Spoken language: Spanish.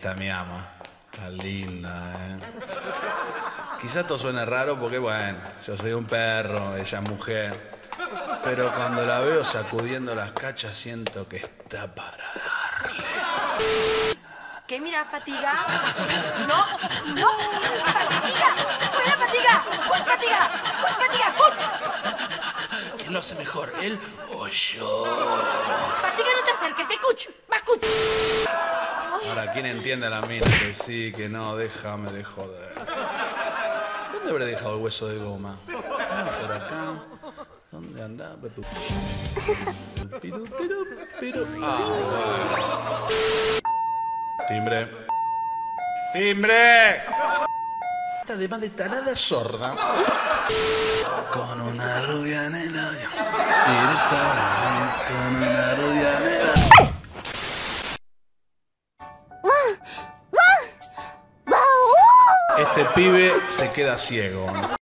Esta mi ama. Está linda, Quizás esto suene raro porque, bueno, yo soy un perro, ella es mujer. Pero cuando la veo sacudiendo las cachas siento que está para darle. ¿Qué mira, fatiga? No, no, fatiga, fuera fatiga, ¿cuál fatiga? ¿Cuál fatiga? ¿Quién lo hace mejor, él o yo? Fatiga, no te acerques, escucho, más escucho. Ahora, ¿quién entiende a la mina? Que sí, que no, déjame de joder. ¿Dónde habré dejado el hueso de goma? Por acá. ¿Dónde anda? Ah, timbre. ¡Timbre! Está de más de tarada sorda. Con una rubia en el labio. Con una rubia en el labio. Este pibe se queda ciego.